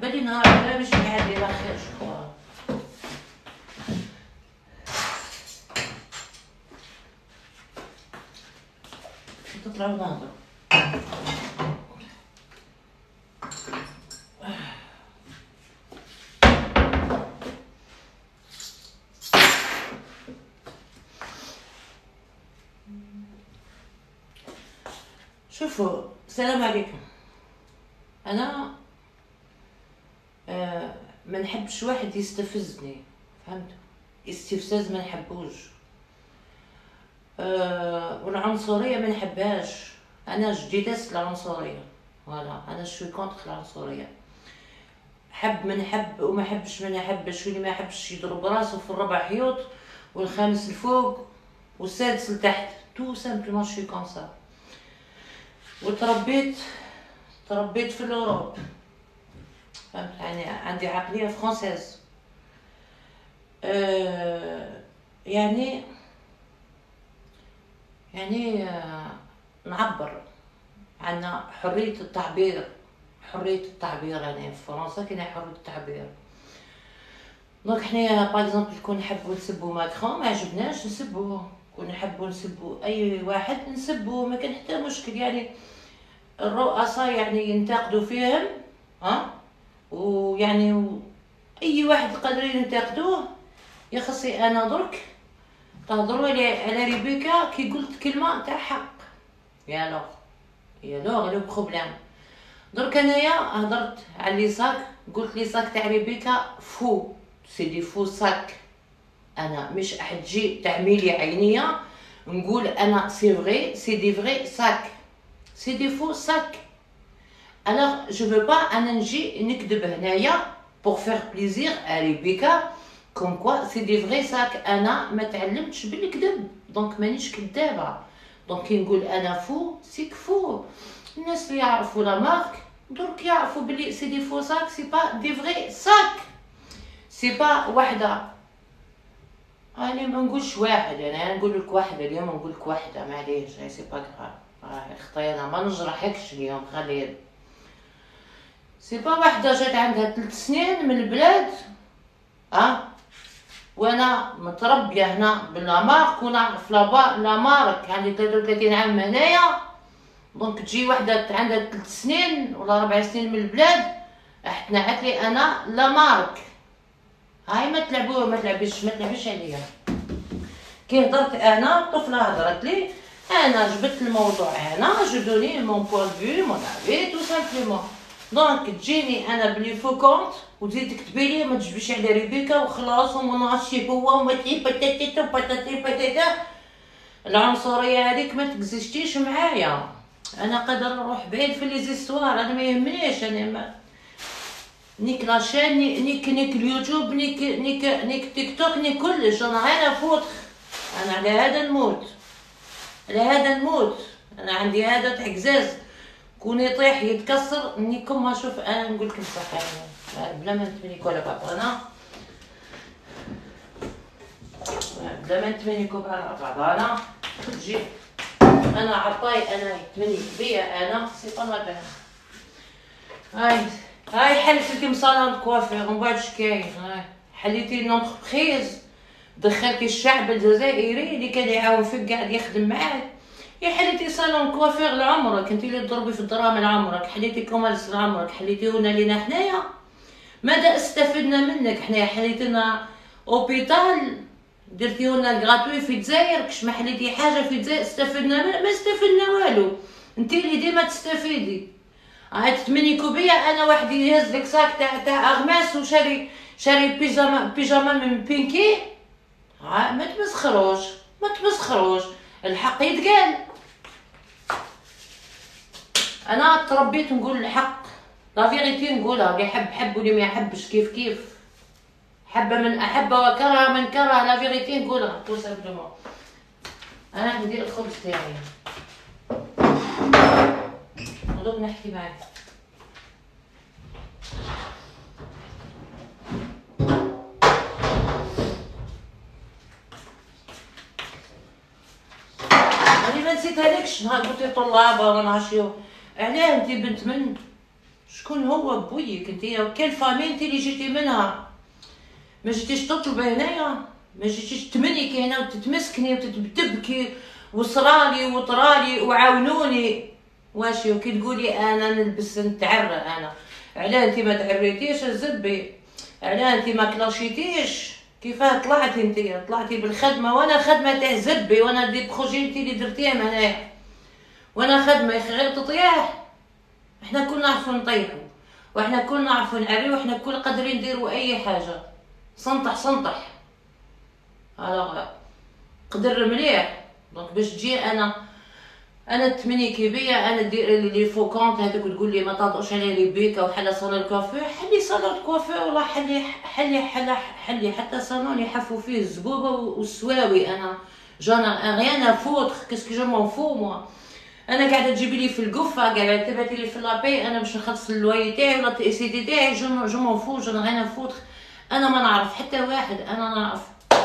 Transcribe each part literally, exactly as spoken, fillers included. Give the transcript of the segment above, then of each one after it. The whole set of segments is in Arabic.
بالي نهار هذا باش يعدي على خير شكرا. تطلعوا نهضروا. شوفوا السلام عليكم. انا آه ما نحبش واحد يستفزني، فهمت؟ استفزاز ما نحبوش. آه والعنصريه ما نحبهاش. انا جديدست العنصريه، فوالا انا شوي كونتر العنصريه. حب من حب وما حبش من يحبش، واللي ما يحبش يضرب راسه في الربع حيوط والخامس الفوق والسادس لتحت. تو سامبلومون شوي كوم سا. وتربيت تربيت في الأوروب، فهمت؟ يعني عندي عقلية فرنسيز. أه يعني يعني أه نعبر، عندنا حرية التعبير. حرية التعبير يعني في فرنسا كاينة حرية التعبير. دونك حنايا باغ اكزومبل كون نحبو نسبو ماكرون ما عجبناش نسبوه، كون نحبو نسبو اي واحد نسبوه، ما كان حتى مشكل. يعني الرؤساء يعني ينتقدوا فيهم، ها، ويعني و... اي واحد قادرين ينتقدوه. يا خصي انا درك تهضروا لي على ريبيكا كي قلت كلمه تاع حق، يا لوغ يا لوغ لو بروبليم. درك انايا هضرت على لي ساك، قلت لي ساك تاع ريبيكا فو سي دي فو ساك. انا مش احد تجي تعميلي عينيا نقول انا سي فري سي دي فري ساك، سي دي فو ساك. alors je veux pas انا نجي نكذب هنايا pour faire plaisir à ريبيكا comme quoi c'est des vrais sacs. انا ما تعلمتش بالكذب، دونك مانيش كذابه. دونك كي نقول انا فو سيك فو. الناس اللي يعرفوا لا مارك درك يعرفوا بلي سي دي فو ساك، سي با دي فري ساك، سي با وحده. انا ما نقولش واحد، انا نقول لك واحده اليوم، نقول لك واحده معليش، سي با غرا. اختي انا ما نجرحكش اليوم، خلي سي با وحده جات عندها ثلاث سنين من البلاد، اه وانا متربيه هنا بالمارك ونعرف لابا لامارك، عندي ثلاثة وثلاثين عام هنايا. دونك تجي وحده عندها ثلاث سنين ولا ربع سنين من البلاد تنعت لي انا لامارك. هاي ما تلعبوا ما تلعبيش ما تلعبيش عليا. كي هضرت انا طفله هضرت لي انا جبت الموضوع هنا، جو دوني مون بوين فيو مون افي تو سامبلومون. دونك تجيني انا بلي فو كونت وتزيد تكتبي لي ما تجبيش على ريبيكا وخلاص وما نعرفش هو وما تي باتاتيتا باتاتي باتاتا. العنصريه هذيك ما تكزيشتيش معايا. انا قادر نروح بعيد في لي زيستوار، انا ما يهمنيش. انا ما نيك لاشين نيك نيك اليوتيوب نيك نيك نيك تيك توك نيك كلش، انا غير نفوت. انا على هذا نموت، على هذا نموت. انا عندي هذا تاع قزاز كون يطيح يتكسر نيكم ما شوف. انا نقول لكم صح بلا ما نتمنيكو على بعض، انا بلا ما نتمنيكو على بعض. انا تجي انا عطاي انا يتمنيك بيا انا سي با ما بان. هاي هاي حلت لكم صالون كوافير ومن بعد شكاين. هاي حليتي نونتربريز، دخلتي الشعب الجزائري اللي كان يعاون فيك قاعد يخدم معاك. يا حليتي صالون كوافير لعمرك، انتي اللي تضربي في الدراهم لعمرك، حليتي كوميرس لعمرك، حليتيونا لينا حنايا. ماذا استفدنا منك حنايا؟ حليتينا اوبيتال درتيونا غراتوي في الجزائر، كش ما حليتي حاجه في الجزائر استفدنا من... ما استفدنا والو. انتي اللي ديما تستفيدي. هاي تتمنيكو بيا انا واحد يهز لك صاك تاع تاع اغماس وشاري شاري بيجاما بيجاما من بينكي. ها ما تمسخروش ما تمسخروش، الحق يتقال. انا تربيت نقول الحق، لا فيغيتي نقولها. اللي يحب حب واللي ما يحبش كيف كيف. حب من احب وكره من كره، لا فيغيتي نقولها تو سامبلومون. انا ندير الخبز تاعي ودوك نحكي معاك. انا ما نسيتهالكش نهار قلت لي طلابه ولا نعرف شنو. علاه انت بنت من شكون هو بويك انت؟ كان فامي انت اللي جيتي منها، ما جيتيش تطلبي هنايا، ما جيتيش تمنيكي هنا وتتمسكني وتتبكي وصرالي وطرالي وعاونوني. واشي وكي تقولي انا نلبس نتعرى انا، علاه انت ما تعريتيش الزبي؟ علاه انت ما كلاشيتيش؟ كيفاه طلعتي انت؟ طلعتي بالخدمه وانا خدمه تاع زبي، وانا دي بروجي انت اللي درتيهم هنايا، وانا خدمه غير تطيح. احنا كنا نعرفو نطيحو، واحنا كنا نعرفو نعريو، واحنا كل قادرين نديرو اي حاجه. سنطح سنطح الوغ قدر مليح. دونك باش تجي انا انا تمنيكي بيا، انا دير لي فوكونت هذوك تقول لي ما تهضرش على لي بيكا وحلا صالون كوافير. حلي صالون كوافير ولا حلي حلي حلي حلي حتى صالون يحفوا فيه الزبوبه والسواوي. انا جانا ريان افوتر كاسكو جو مون فو موا. انا قاعده تجيبي لي في القفه، قاعده تبعتي لي في لابي، انا باش نخلص اللواي تاعي ولا تي سي دي تاعي. جو جو مون فو، جو ريان افوتر. انا ما نعرف حتى واحد، انا نعرف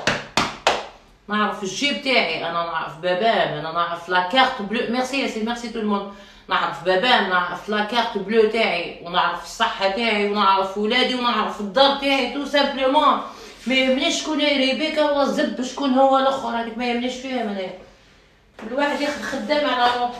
نعرف الجيب تاعي، انا نعرف بابام، انا نعرف لا كارت بلو. ميرسي يا سي ميرسي تو الموند. نعرف بابام، نعرف لا كارت بلو تاعي، ونعرف الصحه تاعي، ونعرف ولادي، ونعرف الدار تاعي تو سامبلومون. ما يهمنيش شكون هي ريبيكا ولا الزب شكون هو الاخر، هذيك ما يهمنيش فيها انا. الواحد ياخذ خدام على روحه.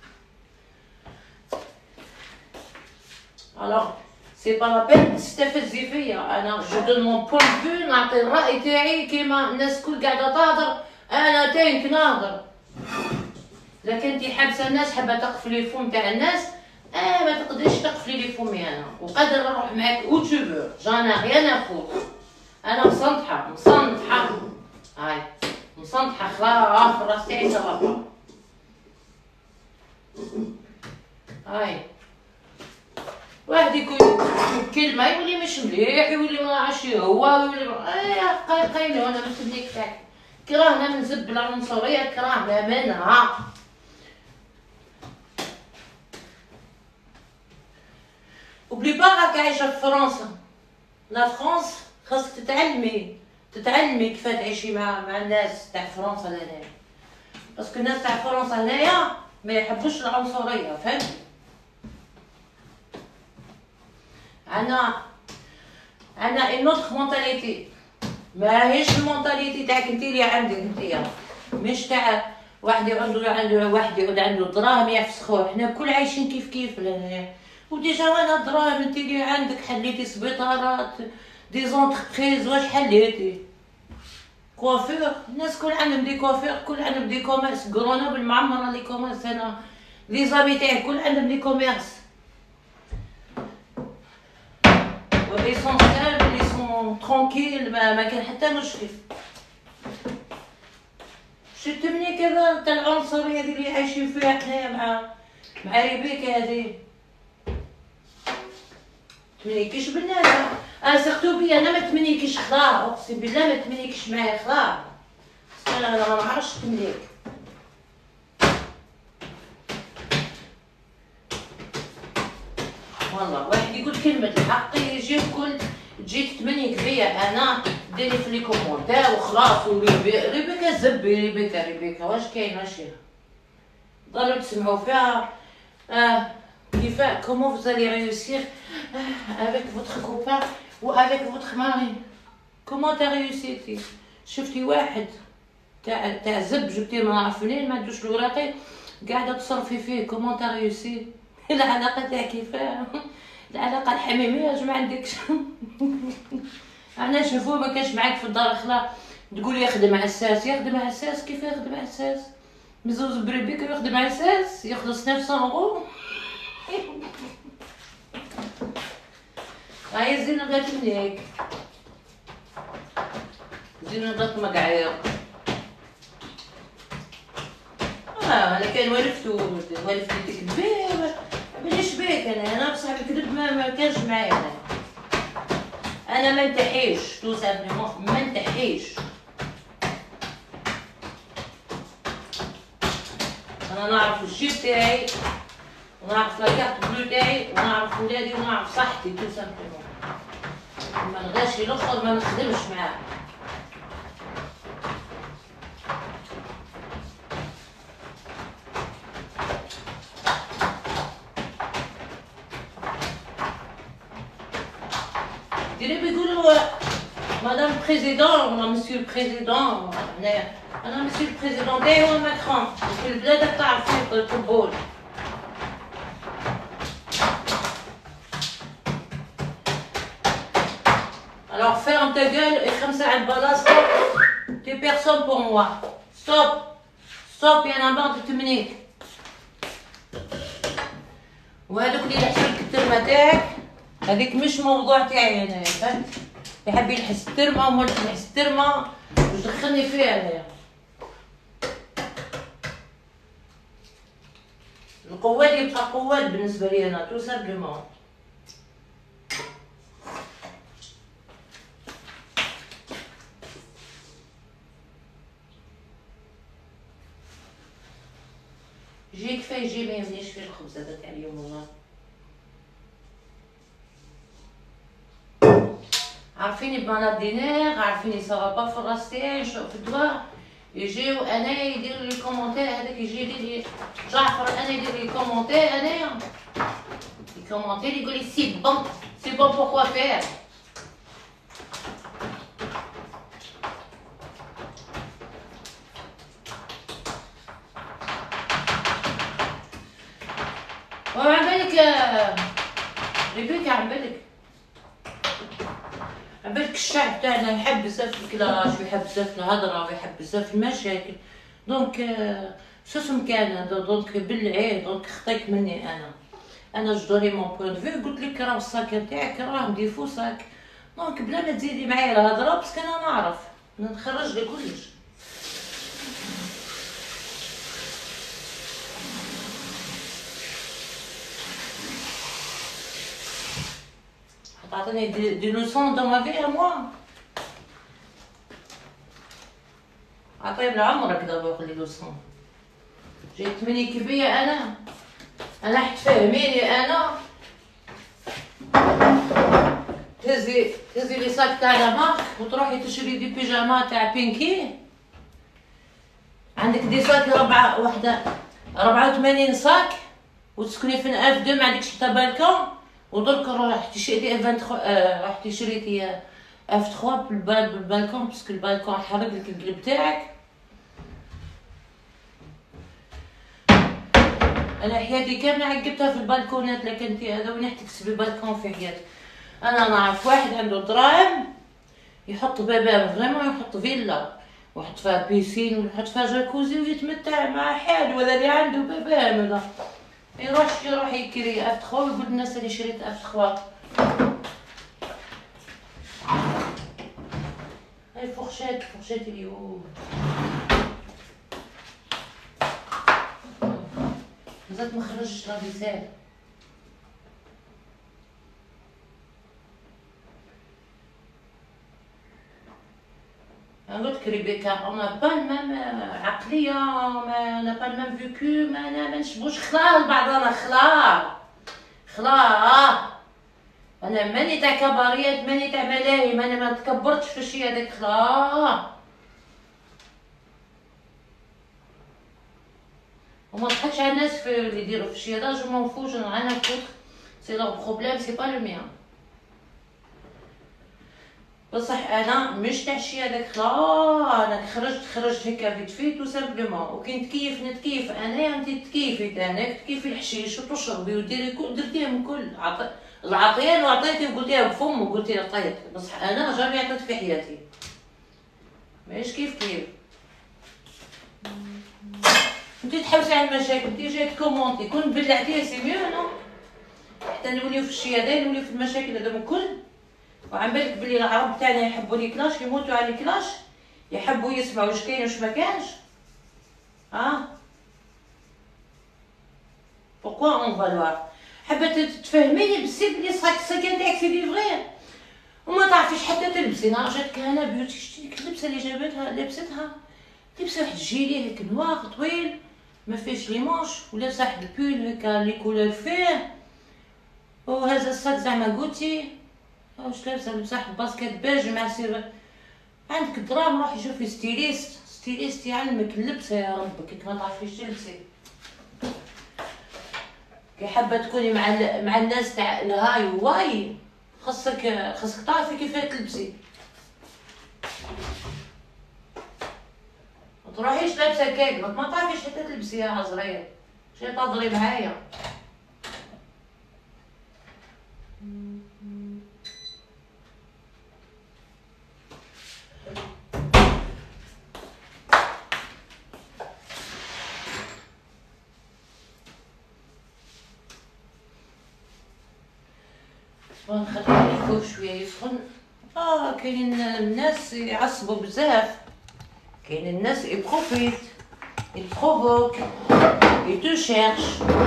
الوغ سي با لا بين تستفزي فيا. انا جو دون مون بوين فو، نعطي الراي تاعي كيما الناس كل قاعده تهضر انا تانك نهضر. اذا كنتي حابسه الناس، حابه تقفلي الفم تاع الناس، اه ما تقدريش تقفلي لي فمي انا، وقادر نروح معاك او تشوفو جانا غيان افوت. انا مصنطحه مصنطحه هاي مصنطحه خلاص في راس تاعي تغلط. هاي واحد يكون كلمه يولي مش مليح، يولي ما عرفش هو، يولي اه قايلو انا ما تبنيك تاعك. كرهنا من زب العنصريه، كرهنا منها. وبلي باغاك عايشه في فرنسا. لا فرنسا خاصك تتعلمي تتعلمي كيف تعيشي مع مع الناس تاع فرنسا لهنايا، باسكو الناس تاع فرنسا هنايا ما يحبوش العنصريه، فهمتي؟ عنا عنا اون اوتر مونتاليتي، ماهيش المونتاليتي تاعك انت اللي عندك انتيا، مش تاع واحد عنده عنده واحد يقعد عنده دراهم يفسخوه. حنا كل عايشين كيف كيف لهنايا. وديجا وانا دراهم انت اللي عندك حليتي سبيطارات دي زونتربريز، واش حليتي؟ كوافير، الناس كل عندهم دي كوافير، كل عندهم دي كوميرس. غرونوبل معمره لي كوميرس، انا لي زامي تاعي كل عندهم دي كوميرس. ولي سون سامبل، لي سون ترونكيل، ما, ما كان حتى مشكل. شتمني كذا تاع العنصريه هذه اللي عايشين فيها حنايا مع مع ريبيكا هذه. تمنيكيش بالناس، انا سيرتو بيا انا ما تمنيكيش خضار، اقسم بالله ما تمنيكيش معايا خضار. انا انا ما نعرفش تمليك. والله واحد يقول كلمه الحق يجي كل تجي تمنيك بيا انا، ديري في لي كومونتير وخلاص. ريبيكا زبي، ريبيكا ريبيكا واش كاين ماشي ضلوا تسمعوا فيها. اه كيف comment vous allez réussir avec votre copain ou avec votre mari. comment t'as réussi؟ شفتي واحد تاع تاع زب جبتيه ما نعرف منين، ما عندوش الوراقي، قاعده تصرفي فيه. comment t'as réussi؟ العلاقه تاع كيفاه؟ العلاقه الحميميه واش ما عندكش؟ انا شوفوه ما كانش معاك في الدار خلا تقول يخدم عساس. يخدم عساس كيف يخدم عساس؟ مزوز بريبيك يخدم عساس يخلص خمسمية اورو. هاي زينة بغات منيك، زينة بغات مقعير. اه انا كان والفتو والفتي تكذبي مانيش بيك. انا انا بصح الكذب ما, ما كانش معايا. انا انا ما نتحيش تو سامبلومون، ما نتحيش. انا نعرف الجيب تاعي، ونعرف لاكارت بلو تاعي، ونعرف ولادي، ونعرف صحتي تو سامبلومون. ما نغاشي الاخر ما نخدمش معاه. ديري بيقولوا مدام بريزيدون ولا مسيو البريزيدون. هنايا انا مسيو البريزيدون تاعي هو ماكرون، في البلاد تعرف فيه الطبول. Alors ferme ta gueule et خمسة على البلاصة. stop. T'es personne pour moi. stop. stop يا نبات تمنيك. وهذوك اللي يحشوا لك الترمه تاعك هذيك مش موضوع تاعي انايا، فهمت؟ يحب يلحس الترمه وما تلحس الترمه واش دخلني فيها انايا. القواد يبقى قواد بالنسبه لي انا تو سامبلومون. جي كفايه يجي ما يهمنيش فيه الخبز هذا تاع اليوم والله. عارفيني بمانا دينار، عارفيني صافا با في الراس تاعي نشوف في الدواء، يجيو انايا يديروا لي كومونتير. هذاك يجي يدير لي جعفر انا يدير لي كومونتير انايا كومونتير يقول لي سي بون سي بون بوركوا فير. وعم بالك ريبيكا عم بالك عم بالك الشعب تاعنا يحب بزاف الكلاش ويحب بزاف الهضره ويحب بزاف المشاكل. دونك شو اسم كان دونك بالعيد دونك خطيك مني انا انا جدوري مون بوين فيو قلت لك راه الساك تاعك راه ديفو ساك. دونك بلا ما تزيدي معايا الهضره باسكو انا نعرف نخرج لك كلش. تعطيني دي, دي لوسون دو ما في موا. عطيني عمرك دابا يقول لي لوسون. جيت مني كبيه انا انا حت فهميني انا. تهزي تهزي لي صاك تاع لا مارك وتروحي تشري دي بيجاما تاع بينكي. عندك دي صاك ربعه وحده ربعة وثمانين صاك وتسكني في اف دو ما عندكش حتى بالكون. ودرك رحتي شريتي اف ثلاثة آه رحتي شريتي اف ثلاثة بالبال بالبالكون باسكو البالكون حرق لك القلب تاعك. انا حياتي كامله عقبتها في البالكونات لكن انت هذا وين تكسبي بالكون في حياتك. انا نعرف واحد عنده دراهم يحط باباه فريمون يحط فيلا ويحط فيها بيسين ويحط فيها جاكوزي ويتمتع مع حاله. وهذا اللي عنده باباه هذا يروح يروح يكري اف ثلاثة ويقول الناس اللي شريت اف ثلاثة. هاي فورشيت فورشيت اليوم مازالت ما خرجتش لا فيسيل. قلت لك ريبيكا انا با المام عقليه ما انا با المام فيكو ما انا ما نشبوش خلال بعضنا خلال خلال. انا ماني تاع كباريات ماني تاع ملاهي ماني ما تكبرتش في الشيء هذاك خلال. وما تضحكش على الناس في اللي يديروا في الشيء هذا. جو مون فو جو انا فوت سي لو بروبليم سي با لو ميان. بصح انا مش تاع الشيء هذاك خلا. انا خرجت خرجت هكا فيت فيت تو سامبلومون وكي نتكيف نتكيف انايا انت تكيفي تاناك تكيفي الحشيش وتشربي وديري كل درتيهم كل عط... العطيان وعطيتي وقلتيها بفم وقلتي عطيت. بصح انا جامي عطيت في حياتي ماهيش كيف كيف. انت تحوسي على المشاكل انت جاي تكومونتي كون بلعتيها سي ميو نو حتى نوليو في الشيء هذا نوليو في المشاكل هذوما الكل. وعم بالك بلي العرب تاعنا يحبوا لي كلاش يموتوا على كلاش يحبوا يسمعوا واش كاين واش ما كانش. ها بوكوا اون فالوار حبت تفهميني بالسي بلي صاك السكن تاعك سي دي فغي وما تعرفيش حتى تلبسي. نهار جاتك هنا بيوتي شتي ديك اللبسه اللي جابتها لبستها لبسه واحد الجيلي هيك نواغ طويل ما فيهش لي مونش ولابسه واحد البول هكا لي كولور فيه وهذا الصاك زعما قوتي واش لابسه لابسه واحد الباسكيت بيج مع سير. عندك دراهم روحي شوفي ستيليست ستيليست يعلمك اللبسه يا ربي كيك ما تعرفيش تلبسي. كي حابه تكوني مع مع الناس تاع الهاي واي خاصك خاصك تعرفي كيفاه تلبسي، ما تروحيش لابسه كاكبك ما تعرفيش حتى تلبسيها عزرية. شي تهضري معايا؟ نخليه الفوق شويه يسخن. اه كاين الناس يعصبوا بزاف، كاين الناس يبروفيت يبروفوك يتو شيرش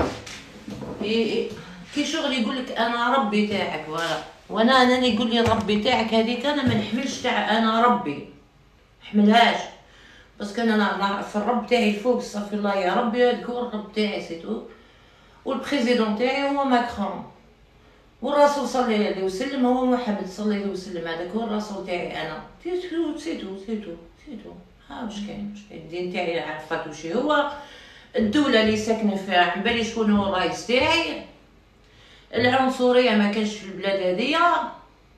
كي شغل يقولك انا ربي تاعك. فوالا وانا انا يقول لي ربي تاعك هذيك انا ما نحملش تاع انا ربي نحملهاش، باسكو انا نعرف الرب تاعي الفوق استغفر الله يا ربي هذاك هو الرب تاعي سيتو. والبريزيدون تاعي هو ماكرون، والرسول صلى الله عليه وسلم هو محمد صلى الله عليه وسلم، هذاك هو الرسول تاعي انا. سيتو سيتو سيتو سيتو ها واش كاين واش كاين الدين تاعي عرفت واش هو، الدوله اللي ساكنه فيها عبالي شكون هو الرئيس تاعي، العنصريه ما كانش في البلاد هذيا،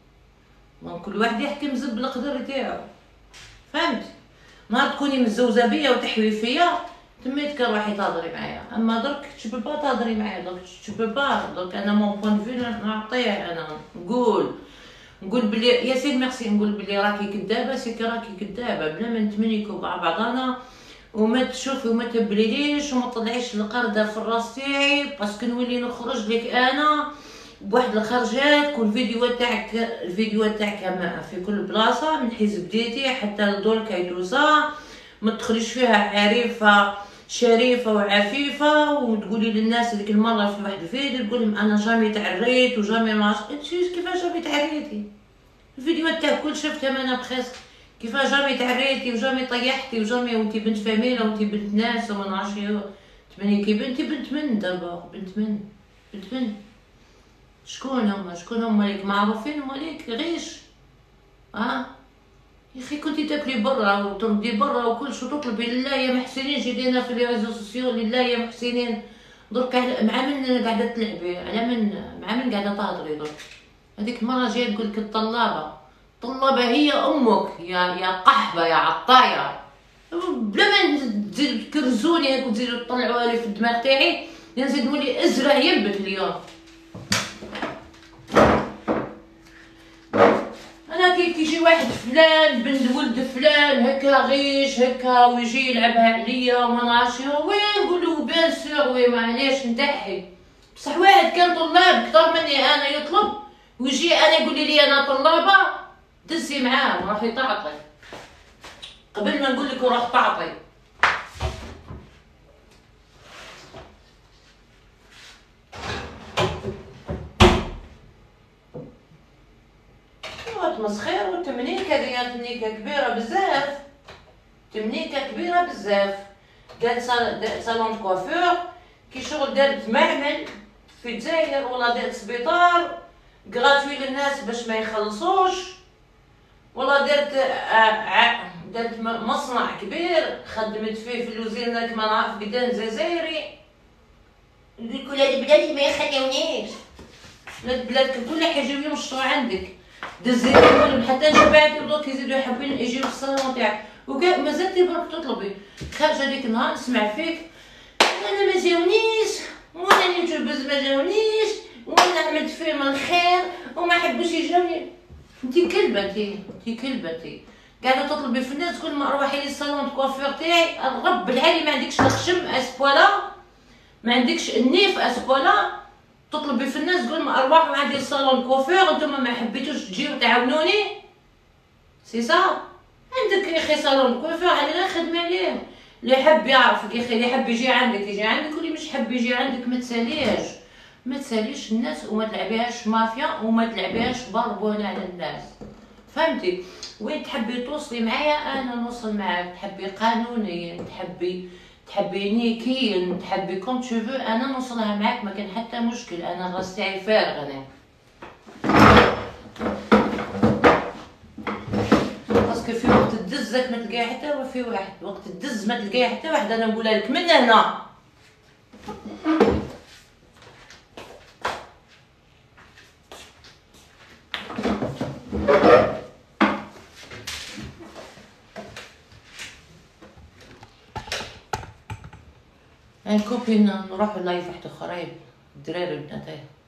كل واحد يحكم زب بالقدر تاعو. فهمت؟ نهار تكوني مزوجه بيا وتحوي فيا تميتك روحي تهضري معايا، اما درك تشبه با تهضري معايا، درك تشبه با. درك انا مون بوين فيو نعطيه، انا نقول نقول بلي يا سيدي ميرسي، نقول بلي راكي كدابه سيكي راكي كدابه بلا ما نتمنيكو مع بعضنا، وما تشوفي وما تبليليش وما تطلعيش القرده في الراس تاعي، باسكو نولي نخرج لك انا بواحد الخرجات. كل فيديو تاعك الفيديو تاعك في كل بلاصه من حيث بديتي حتى لدور كايتوسا، ما تدخليش فيها عريفه شريفه وعفيفه وتقولي للناس هذيك المره في واحد الفيديو تقول لهم انا جامي تعريت وجامي ما انت كيفاش جامي تعريتي. الفيديوهات تاعك كل شفتها انا بخيس كيفاش جامي تعريتي وجامي طيحتي وجامي وانتي بنت فاميله وانتي بنت ناس وما نعرفش تبني كي بنتي بنت من دابا بنت من بنت من شكون هما شكون هما ليك معروفين ماليك غيش ها. يا اخي كنتي تاكلي برا وتردي برا وكل شو تطلبي لله يا محسنين. جيتي هنا في لي ريزو سوسيو لله يا محسنين. درك مع من قاعده تلعبي على من مع من قاعده تهضري. درك هذيك المره جايه تقولك الطلابه الطلابه هي امك يا يا قحبه يا عطايه بلا ما تزيدو تكرزوني وتزيدو تطلعوها لي في الدماغ تاعي نزيد نولي ازرع يبك اليوم. انا كي كيجي واحد فلان بنت ولد فلان هكا غيش هكا ويجي يلعبها عليا وما نعرفش وين نقولو بيان سور وي معليش نتحي. بصح واحد كان طلاب كثر مني انا يطلب ويجي انا يقول لي انا طلابه دزي معاه روحي تعطي قبل ما نقول لك روح تعطي. مسخير وتمنيكه ديال تمنيكه كبيره بزاف تمنيكه كبيره بزاف. دارت صالون كوافور كي شغل دارت معمل في الجزائر ولا دارت سبيطار غراتوي للناس باش ما يخلصوش ولا دارت دارت مصنع كبير خدمت فيه في اللوزينه كما نعرف قدام جزائري. يقول لك هاد بلادي ما يخليونيش البلاد كلها حيجيو يمشطوا عندك دزيتي لهم حتى جبعتي ودوك يزيدو يحبين يجيو للصالون تاعك وكاع مازلتي برك تطلبي. خارجه هذيك النهار نسمع فيك انا ما جاونيش وانا اليوتيوبرز ما جاونيش وانا عملت فيهم الخير وما حبوش يجوني. انتي كلبه انتي انتي كلبه انتي قاعده تطلبي في الناس كل ما روحي للصالون كوافير تاعي الرب العالي ما عندكش الخشم اسبولا ما عندكش النيف اسبولا تطلبي في الناس تقول ما ارواح عندي الصالون كوافير انتم ما حبيتوش تجيو تعاونوني سي صا. عندك يا اخي صالون كوافير علينا خدمه عليه اللي حب يعرفك يا اخي اللي حب يجي عندك يجي عندك واللي مش حب يجي عندك ما تساليش ما تساليش الناس وما تلعبيهاش مافيا وما تلعبيهاش بربونه على الناس. فهمتي وين تحبي توصلي معايا انا نوصل معاك. تحبي قانونيا تحبي تحبي نيكيا تحبي كوم تو فو انا نوصلها معاك ما كان حتى مشكل. انا الراس تاعي فارغ انا باسكو في وقت تدزك ما تلقاي حتى في واحد وقت تدز ما تلقاي حتى واحد. انا نقولها لك من هنا يعني كوبي نروحوا لايف واحد اخرين الدراري والبناتات.